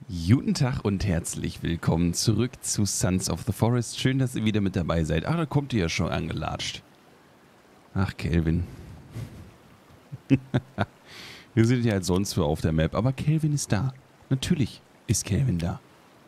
Guten Tag und herzlich willkommen zurück zu Sons of the Forest. Schön, dass ihr wieder mit dabei seid. Ach, da kommt ihr ja schon angelatscht. Ach, Kelvin. Wir sind ja als sonst für auf der Map, aber Kelvin ist da. Natürlich ist Kelvin da.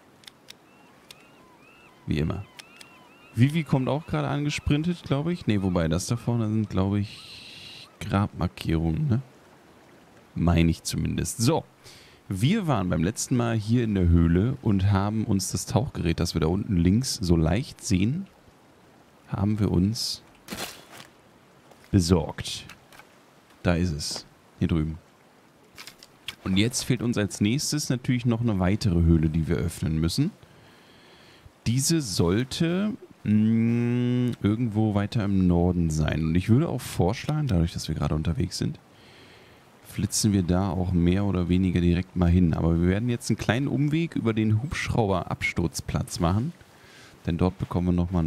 Wie immer. Vivi kommt auch gerade angesprintet, glaube ich. Ne, wobei das da vorne sind, glaube ich, Grabmarkierungen, ne? Meine ich zumindest. So. Wir waren beim letzten Mal hier in der Höhle und haben uns das Tauchgerät, das wir da unten links so leicht sehen, haben wir uns besorgt. Da ist es. Hier drüben. Und jetzt fehlt uns als nächstes natürlich noch eine weitere Höhle, die wir öffnen müssen. Diese sollte irgendwo weiter im Norden sein. Und ich würde auch vorschlagen, dadurch, dass wir gerade unterwegs sind, flitzen wir da auch mehr oder weniger direkt mal hin. Aber wir werden jetzt einen kleinen Umweg über den Hubschrauber-Absturzplatz machen. Denn dort bekommen wir nochmal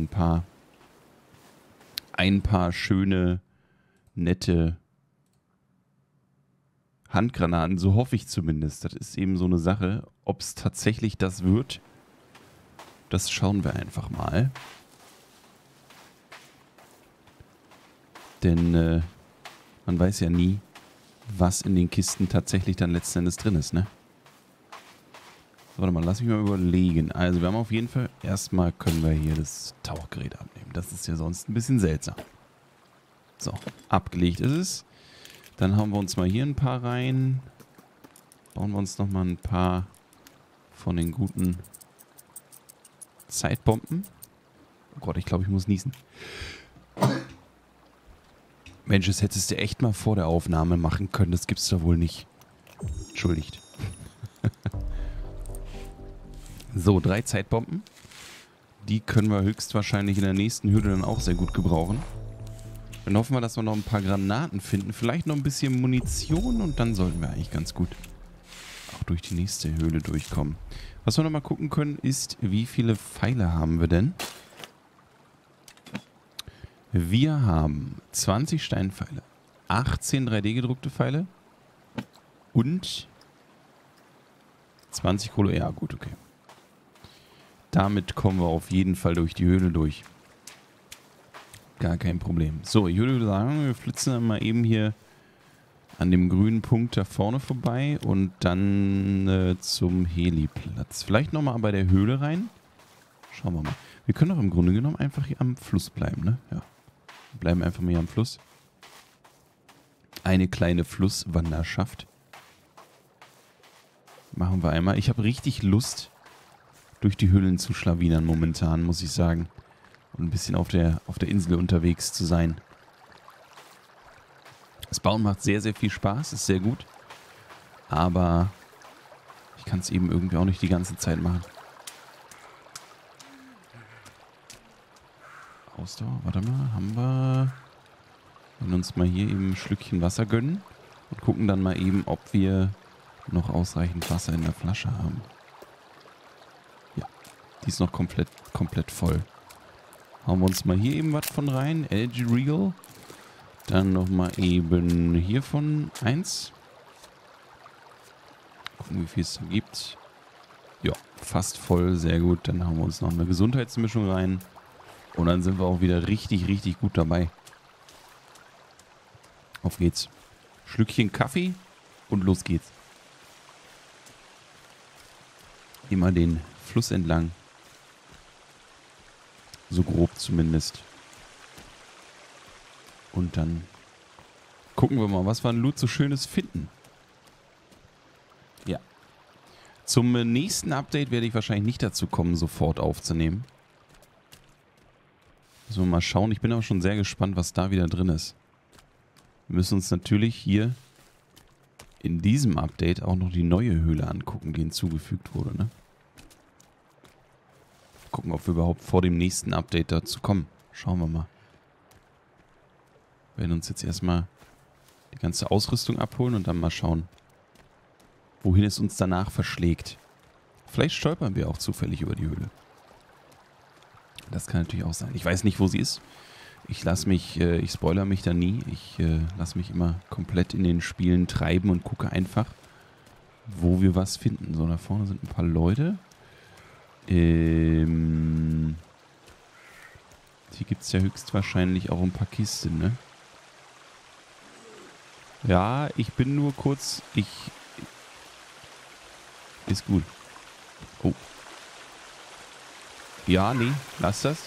ein paar schöne, nette Handgranaten. So hoffe ich zumindest. Das ist eben so eine Sache. Ob es tatsächlich das wird, das schauen wir einfach mal. Denn man weiß ja nie, was in den Kisten tatsächlich dann letzten Endes drin ist, ne? Warte mal, lass mich mal überlegen. Also wir haben auf jeden Fall, erstmal können wir hier das Tauchgerät abnehmen. Das ist ja sonst ein bisschen seltsam. So, abgelegt ist es. Dann hauen wir uns mal hier ein paar rein. Bauen wir uns nochmal ein paar von den guten Zeitbomben. Oh Gott, ich glaube, ich muss niesen. Mensch, das hättest du echt mal vor der Aufnahme machen können. Das gibt's doch wohl nicht. Entschuldigt. So, 3 Zeitbomben. Die können wir höchstwahrscheinlich in der nächsten Höhle dann auch sehr gut gebrauchen. Dann hoffen wir, dass wir noch ein paar Granaten finden. Vielleicht noch ein bisschen Munition und dann sollten wir eigentlich ganz gut auch durch die nächste Höhle durchkommen. Was wir noch mal gucken können, ist, wie viele Pfeile haben wir denn? Wir haben 20 Steinpfeile, 18 3D-gedruckte Pfeile und 20 Kohle. Ja, gut, okay. Damit kommen wir auf jeden Fall durch die Höhle durch. Gar kein Problem. So, ich würde sagen, wir flitzen dann mal eben hier an dem grünen Punkt da vorne vorbei und dann zum Heliplatz. Vielleicht nochmal bei der Höhle rein. Schauen wir mal. Wir können doch im Grunde genommen einfach hier am Fluss bleiben, ne? Ja. Bleiben einfach mal hier am Fluss. Eine kleine Flusswanderschaft. Machen wir einmal. Ich habe richtig Lust, durch die Höhlen zu schlawinern momentan, muss ich sagen. Und ein bisschen auf der Insel unterwegs zu sein. Das Bauen macht sehr, sehr viel Spaß, ist sehr gut. Aber ich kann es eben irgendwie auch nicht die ganze Zeit machen. Ausdauer, warte mal, haben wir. Wir werden uns mal hier eben ein Schlückchen Wasser gönnen und gucken dann mal eben, ob wir noch ausreichend Wasser in der Flasche haben. Ja, die ist noch komplett voll. Hauen wir uns mal hier eben was von rein. LG Real. Dann nochmal eben hiervon 1. Gucken, wie viel es da gibt. Ja, fast voll, sehr gut. Dann haben wir uns noch eine Gesundheitsmischung rein. Und dann sind wir auch wieder richtig, richtig gut dabei. Auf geht's. Schlückchen Kaffee und los geht's. Immer den Fluss entlang. So grob zumindest. Und dann gucken wir mal, was wir an Loot so Schönes finden. Ja. Zum nächsten Update werde ich wahrscheinlich nicht dazu kommen, sofort aufzunehmen. Müssen wir mal schauen. Ich bin auch schon sehr gespannt, was da wieder drin ist. Wir müssen uns natürlich hier in diesem Update auch noch die neue Höhle angucken, die hinzugefügt wurde, ne? Gucken, ob wir überhaupt vor dem nächsten Update dazu kommen. Schauen wir mal. Wir werden uns jetzt erstmal die ganze Ausrüstung abholen und dann mal schauen, wohin es uns danach verschlägt. Vielleicht stolpern wir auch zufällig über die Höhle. Das kann natürlich auch sein. Ich weiß nicht, wo sie ist. Ich spoilere mich da nie. Ich lasse mich immer komplett in den Spielen treiben und gucke einfach, wo wir was finden. So, da vorne sind ein paar Leute. Hier gibt es ja höchstwahrscheinlich auch ein paar Kisten, ne? Ja, ich bin nur kurz... Ist gut. Oh. Ja, nee, lass das.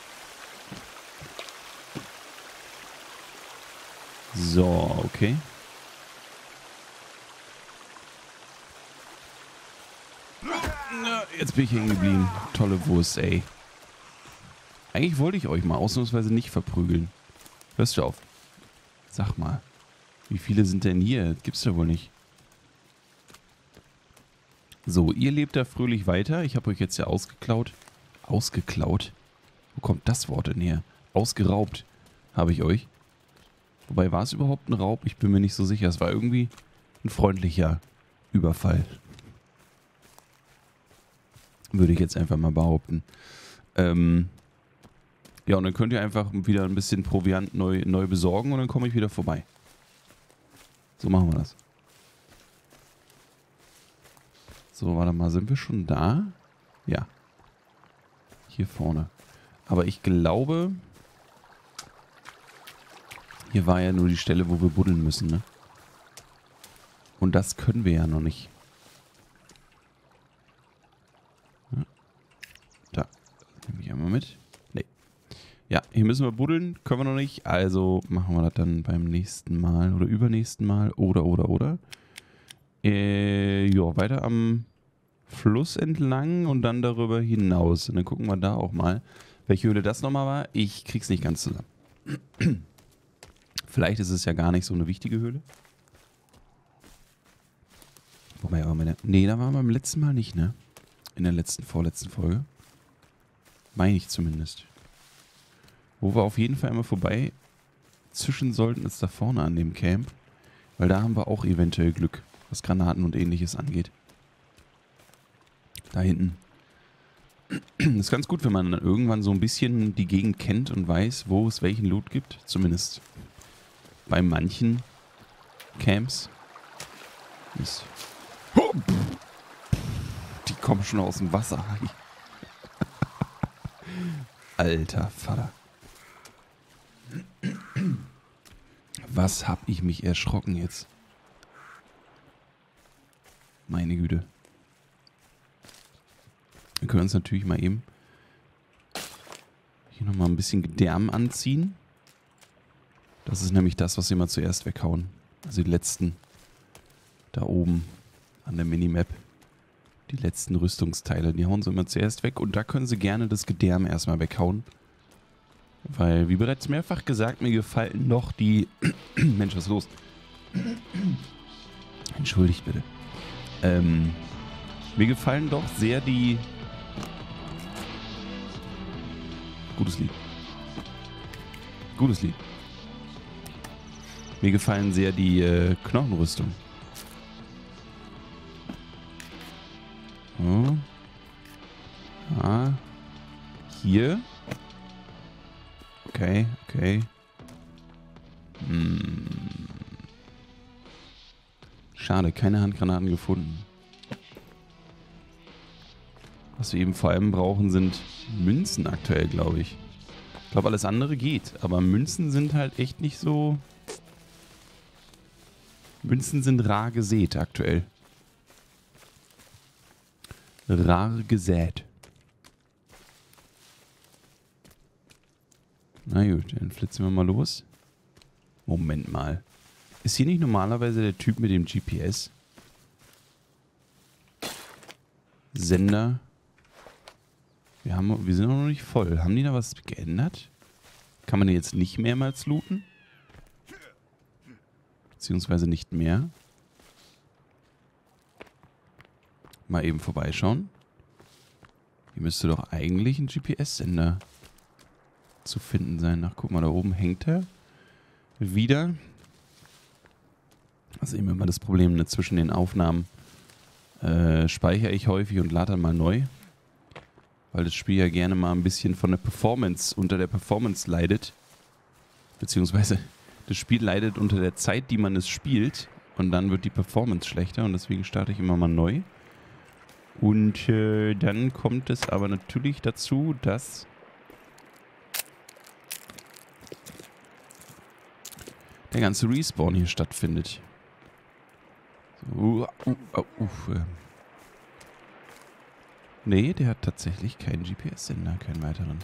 So, okay. Jetzt bin ich hängen geblieben. Tolle Wurst, ey. Eigentlich wollte ich euch mal ausnahmsweise nicht verprügeln. Hörst du auf? Sag mal. Wie viele sind denn hier? Gibt's ja wohl nicht. So, ihr lebt da fröhlich weiter. Ich habe euch jetzt ja ausgeklaut. Ausgeklaut? Wo kommt das Wort denn her? Ausgeraubt habe ich euch. Wobei, war es überhaupt ein Raub? Ich bin mir nicht so sicher. Es war irgendwie ein freundlicher Überfall. Würde ich jetzt einfach mal behaupten. Ja, und dann könnt ihr einfach wieder ein bisschen Proviant neu besorgen und dann komme ich wieder vorbei. So machen wir das. So, warte mal, sind wir schon da? Ja. Hier vorne. Aber ich glaube, hier war ja nur die Stelle, wo wir buddeln müssen, ne? Und das können wir ja noch nicht. Ja. Da. Nehme ich einmal mit. Nee. Ja, hier müssen wir buddeln. Können wir noch nicht. Also machen wir das dann beim nächsten Mal oder übernächsten Mal. Oder. Ja, weiter am Fluss entlang und dann darüber hinaus. Und dann gucken wir da auch mal, welche Höhle das nochmal war. Ich krieg's nicht ganz zusammen. Vielleicht ist es ja gar nicht so eine wichtige Höhle. Wobei aber nee, da waren wir beim letzten Mal nicht, ne? In der vorletzten Folge. Meine ich zumindest. Wo wir auf jeden Fall immer vorbei zischen sollten, ist da vorne an dem Camp. Weil da haben wir auch eventuell Glück, was Granaten und ähnliches angeht. Da hinten. Ist ganz gut, wenn man dann irgendwann so ein bisschen die Gegend kennt und weiß, wo es welchen Loot gibt. Zumindest bei manchen Camps. Die kommen schon aus dem Wasser. Alter Vater. Was hab ich mich erschrocken jetzt? Meine Güte. Wir können uns natürlich mal eben hier nochmal ein bisschen Gedärm anziehen. Das ist nämlich das, was wir mal zuerst weghauen. Also die letzten da oben an der Minimap. Die letzten Rüstungsteile, die hauen sie immer zuerst weg. Und da können sie gerne das Gedärm erstmal weghauen. Weil, wie bereits mehrfach gesagt, mir gefallen noch die... Mensch, was ist los? Entschuldigt bitte. Mir gefallen doch sehr die... Gutes Lied. Gutes Lied. Mir gefallen sehr die Knochenrüstung. So. Ah. Hier. Okay. Schade, keine Handgranaten gefunden. Was wir eben vor allem brauchen, sind Münzen aktuell, glaube ich. Ich glaube, alles andere geht. Aber Münzen sind halt echt nicht so... Münzen sind rar gesät aktuell. Rar gesät. Na gut, dann flitzen wir mal los. Moment mal. Ist hier nicht normalerweise der Typ mit dem GPS? Sender. Wir sind auch noch nicht voll. Haben die da was geändert? Kann man den jetzt nicht mehrmals looten? Beziehungsweise nicht mehr. Mal eben vorbeischauen. Hier müsste doch eigentlich ein GPS-Sender zu finden sein. Ach, guck mal, da oben hängt er. Wieder. Das ist eben immer das Problem, ne? Zwischen den Aufnahmen speichere ich häufig und lade dann mal neu. Weil das Spiel ja gerne mal ein bisschen von der Performance, unter der Performance leidet. Beziehungsweise das Spiel leidet unter der Zeit, die man es spielt. Und dann wird die Performance schlechter und deswegen starte ich immer mal neu. Und dann kommt es aber natürlich dazu, dass der ganze Respawn hier stattfindet. So, nee, der hat tatsächlich keinen GPS-Sender, keinen weiteren.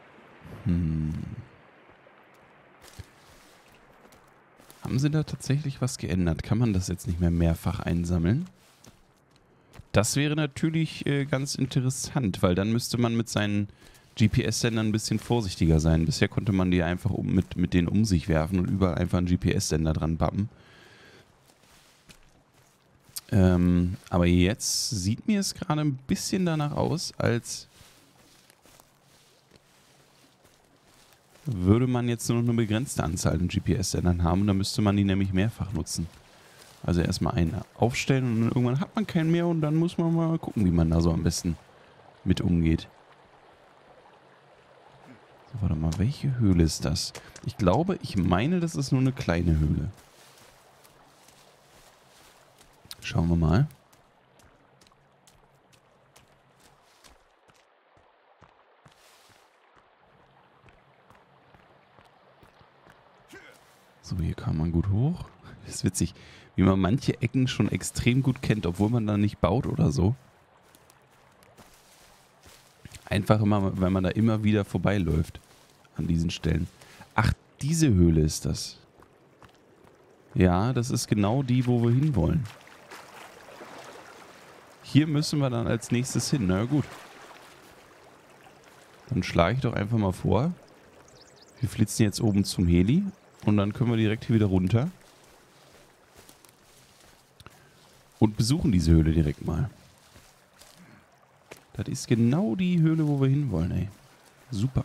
Haben sie da tatsächlich was geändert? Kann man das jetzt nicht mehr mehrfach einsammeln? Das wäre natürlich ganz interessant, weil dann müsste man mit seinen GPS-Sendern ein bisschen vorsichtiger sein. Bisher konnte man die einfach mit denen um sich werfen und überall einfach einen GPS-Sender dran pappen. Aber jetzt sieht mir es gerade ein bisschen danach aus, als würde man jetzt nur noch eine begrenzte Anzahl an GPS-Sendern haben. Und dann müsste man die nämlich mehrfach nutzen. Also erstmal einen aufstellen und dann irgendwann hat man keinen mehr und dann muss man mal gucken, wie man da so am besten mit umgeht. So, warte mal, welche Höhle ist das? Ich glaube, ich meine, das ist nur eine kleine Höhle. Schauen wir mal. So, hier kann man gut hoch. Das ist witzig, wie man manche Ecken schon extrem gut kennt, obwohl man da nicht baut oder so. Einfach immer, weil man da immer wieder vorbeiläuft an diesen Stellen. Ach, diese Höhle ist das. Ja, das ist genau die, wo wir hinwollen. Hier müssen wir dann als nächstes hin. Na gut. Dann schlage ich doch einfach mal vor. Wir flitzen jetzt oben zum Heli und dann können wir direkt hier wieder runter. Und besuchen diese Höhle direkt mal. Das ist genau die Höhle, wo wir hinwollen, ey. Super.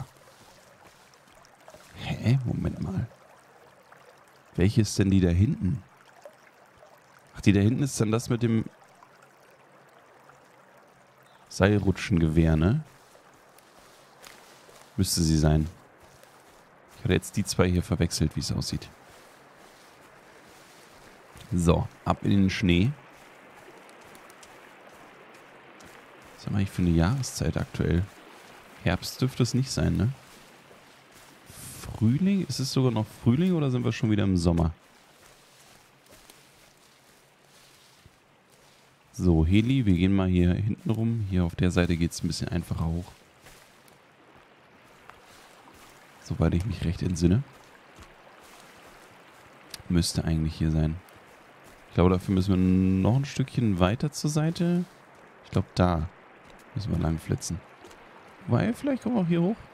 Hä? Moment mal. Welche ist denn die da hinten? Ach, die da hinten ist dann das mit dem Seilrutschengewehr, ne? Müsste sie sein. Ich hatte jetzt die zwei hier verwechselt, wie es aussieht. So, ab in den Schnee. Was haben wir eigentlich für eine Jahreszeit aktuell? Herbst dürfte es nicht sein, ne? Frühling? Ist es sogar noch Frühling oder sind wir schon wieder im Sommer? So, Heli, wir gehen mal hier hinten rum. Hier auf der Seite geht es ein bisschen einfacher hoch. Soweit ich mich recht entsinne. Müsste eigentlich hier sein. Ich glaube, dafür müssen wir noch ein Stückchen weiter zur Seite. Ich glaube, da müssen wir lang flitzen. Weil, vielleicht kommen wir auch hier hoch.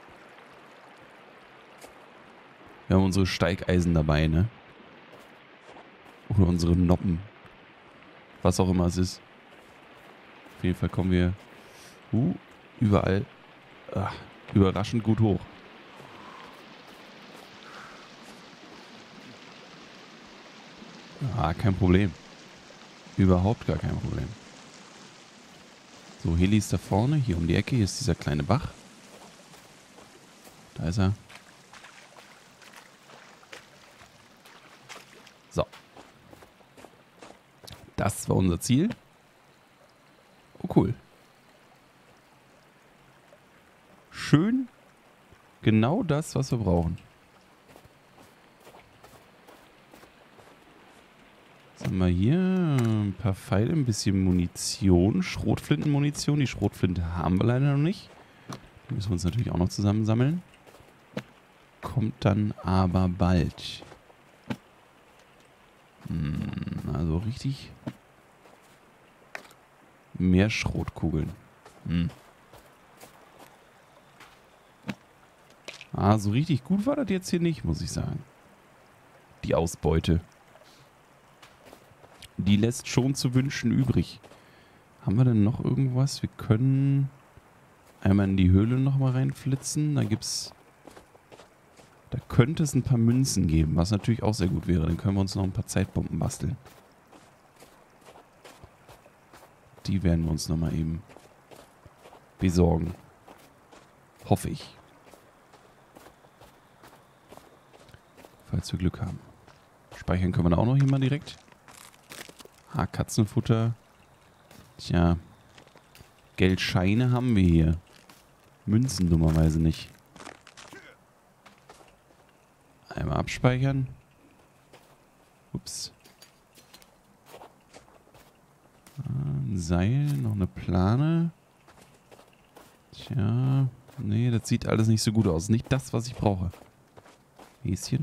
Wir haben unsere Steigeisen dabei, ne? Oder unsere Noppen. Was auch immer es ist. Auf jeden Fall kommen wir überall überraschend gut hoch. Ah, kein Problem. Überhaupt gar kein Problem. So, Heli ist da vorne. Hier um die Ecke. Hier ist dieser kleine Bach. Da ist er. So. Das war unser Ziel. Oh, cool. Schön. Genau das, was wir brauchen. Was haben wir hier? Ein paar Pfeile, ein bisschen Munition. Schrotflintenmunition. Die Schrotflinte haben wir leider noch nicht. Die müssen wir uns natürlich auch noch zusammensammeln. Kommt dann aber bald. Also richtig mehr Schrotkugeln. So richtig gut war das jetzt hier nicht, muss ich sagen. Die Ausbeute. Die lässt schon zu wünschen übrig. Haben wir denn noch irgendwas? Wir können einmal in die Höhle nochmal reinflitzen. Da könnte es ein paar Münzen geben, was natürlich auch sehr gut wäre. Dann können wir uns noch ein paar Zeitbomben basteln. Die werden wir uns nochmal eben besorgen. Hoffe ich. Falls wir Glück haben. Speichern können wir da auch noch hier mal direkt. Katzenfutter. Tja. Geldscheine haben wir hier. Münzen dummerweise nicht. Einmal abspeichern. Ups. Ein Seil, noch eine Plane. Tja. Nee, das sieht alles nicht so gut aus. Nicht das, was ich brauche. Häschen.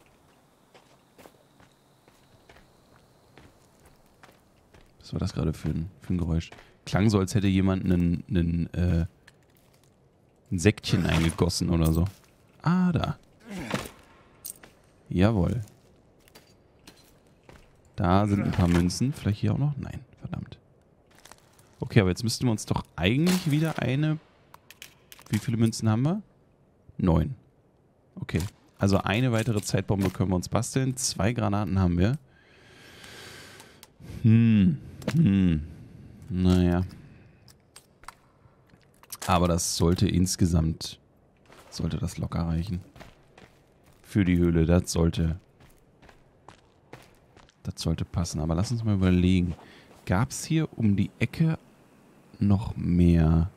Was war das gerade für ein Geräusch? Klang so, als hätte jemand ein Säckchen eingegossen oder so. Ah, da. Jawohl. Da sind ein paar Münzen. Vielleicht hier auch noch? Nein, verdammt. Okay, aber jetzt müssten wir uns doch eigentlich wieder eine... Wie viele Münzen haben wir? 9. Okay. Also eine weitere Zeitbombe können wir uns basteln. 2 Granaten haben wir. Naja. Aber das sollte insgesamt... Sollte das locker reichen. Für die Höhle. Das sollte passen. Aber lass uns mal überlegen. Gab es hier um die Ecke noch mehr?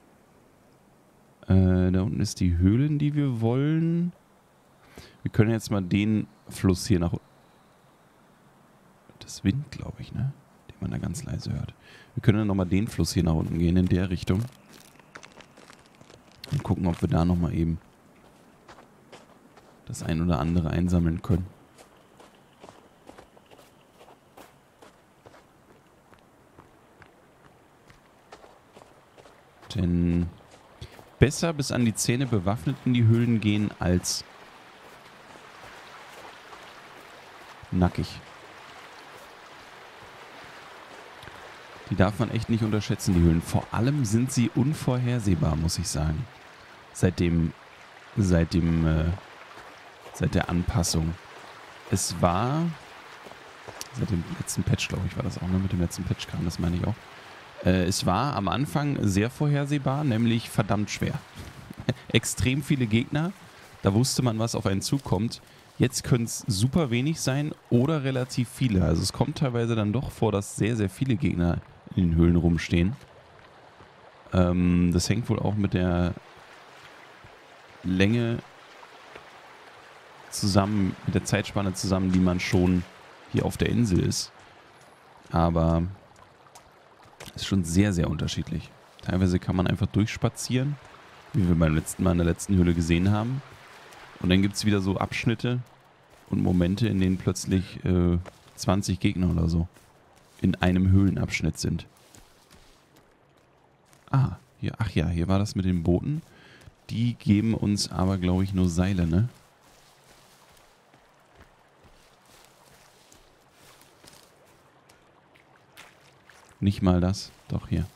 Da unten ist die Höhle, in die wir wollen. Wir können jetzt mal den Fluss hier nach... Das ist Wind, glaube ich, ne? Den man da ganz leise hört. Wir können dann nochmal den Fluss hier nach unten gehen, in der Richtung. Und gucken, ob wir da nochmal eben das ein oder andere einsammeln können. Denn besser bis an die Zähne bewaffnet in die Höhlen gehen als nackig. Die darf man echt nicht unterschätzen, die Höhlen. Vor allem sind sie unvorhersehbar, muss ich sagen. Seit der Anpassung. Es war, seit dem letzten Patch, glaube ich, war das auch, ne? Mit dem letzten Patch kam das, meine ich auch. Es war am Anfang sehr vorhersehbar, nämlich verdammt schwer. Extrem viele Gegner, da wusste man, was auf einen zukommt. Jetzt können es super wenig sein oder relativ viele. Also es kommt teilweise dann doch vor, dass sehr, sehr viele Gegner in den Höhlen rumstehen. Das hängt wohl auch mit der Länge zusammen, mit der Zeitspanne zusammen, die man schon hier auf der Insel ist. Aber es ist schon sehr, sehr unterschiedlich. Teilweise kann man einfach durchspazieren, wie wir beim letzten Mal in der letzten Höhle gesehen haben. Und dann gibt es wieder so Abschnitte und Momente, in denen plötzlich 20 Gegner oder so in einem Höhlenabschnitt sind. Ah, hier, ach ja, hier war das mit den Booten. Die geben uns aber, glaube ich, nur Seile, ne? Nicht mal das. Doch, hier.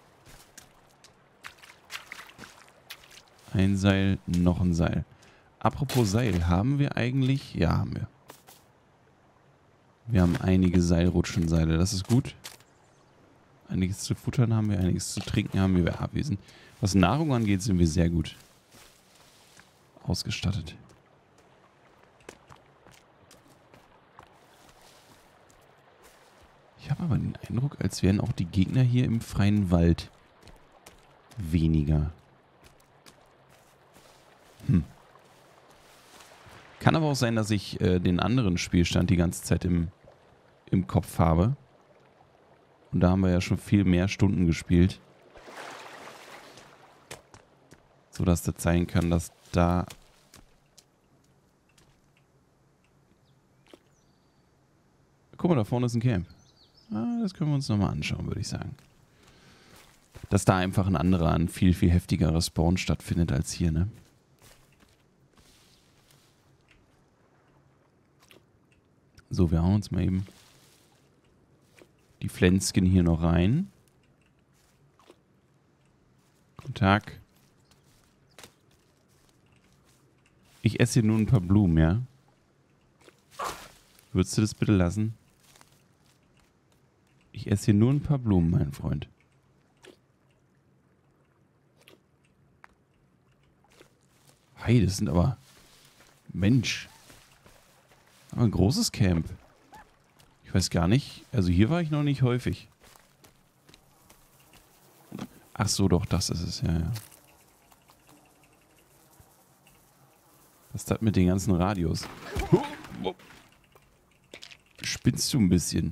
Ein Seil, noch ein Seil. Apropos Seil, haben wir eigentlich... Ja, haben wir. Wir haben einige Seilrutschenseile, das ist gut. Einiges zu futtern haben wir, einiges zu trinken haben wir. Was Nahrung angeht, sind wir sehr gut ausgestattet. Ich habe aber den Eindruck, als wären auch die Gegner hier im freien Wald weniger. Kann aber auch sein, dass ich den anderen Spielstand die ganze Zeit im Kopf habe. Und da haben wir ja schon viel mehr Stunden gespielt. So dass das sein kann, dass da... Guck mal, da vorne ist ein Camp. Ah, das können wir uns nochmal anschauen, würde ich sagen. Dass da einfach ein viel, viel heftigerer Spawn stattfindet als hier, ne? So, wir hauen uns mal eben die Pflänzchen hier noch rein. Guten Tag. Ich esse hier nur ein paar Blumen, ja? Würdest du das bitte lassen? Ich esse hier nur ein paar Blumen, mein Freund. Hey, das sind aber... Mensch. Aber ein großes Camp. Ich Ich weiß gar nicht. Also hier war ich noch nicht häufig. Ach so, doch, das ist es. Ja, ja. Was ist das mit den ganzen Radios? Spinnst du ein bisschen?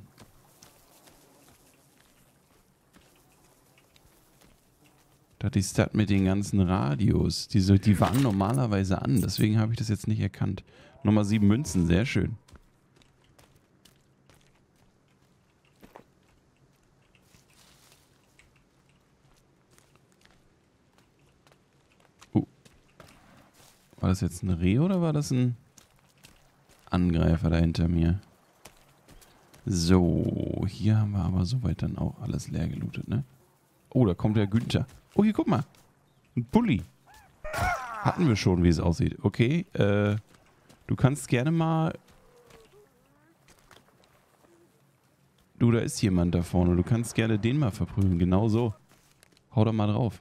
Das ist das mit den ganzen Radios. Die waren normalerweise an, deswegen habe ich das jetzt nicht erkannt. Nochmal 7 Münzen, sehr schön. War das jetzt ein Reh oder war das ein Angreifer da hinter mir? So, hier haben wir aber soweit dann auch alles leer gelootet, ne? Oh, da kommt der Günther. Oh, hier, guck mal. Ein Bulli. Hatten wir schon, wie es aussieht. Okay, du kannst gerne mal... Du, da ist jemand da vorne. Du kannst gerne den mal verprügeln. Genau so. Hau da mal drauf.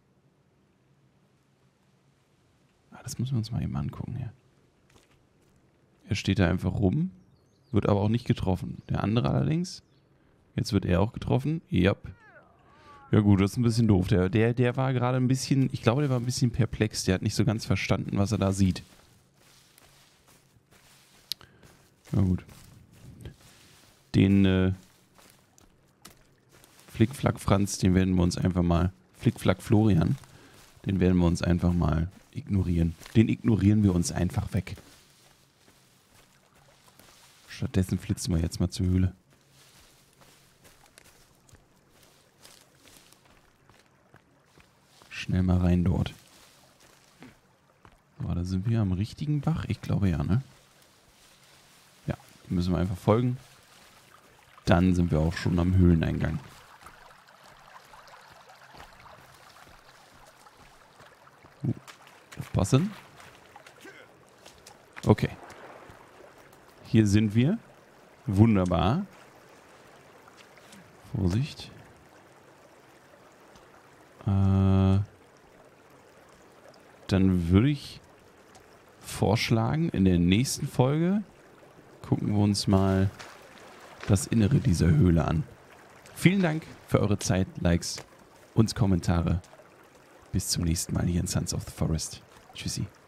Das müssen wir uns mal eben angucken hier. Er steht da einfach rum, wird aber auch nicht getroffen. Der andere allerdings, jetzt wird er auch getroffen. Yep. Ja gut, das ist ein bisschen doof. Der war gerade ein bisschen, ich glaube, der war ein bisschen perplex. Der hat nicht so ganz verstanden, was er da sieht. Na gut. Den Flickflack Franz, den werden wir uns einfach mal, Flickflack Florian, den werden wir uns einfach mal ignorieren. Den ignorieren wir uns einfach weg. Stattdessen flitzen wir jetzt mal zur Höhle. Schnell mal rein dort. So, da sind wir am richtigen Bach. Ich glaube ja, ne? Ja, den müssen wir einfach folgen. Dann sind wir auch schon am Höhleneingang. Aufpassen. Okay. Hier sind wir. Wunderbar. Vorsicht. Dann würde ich vorschlagen, in der nächsten Folge gucken wir uns mal das Innere dieser Höhle an. Vielen Dank für eure Zeit, Likes und Kommentare. Bis zum nächsten Mal hier in Sons of the Forest. Tschüssi.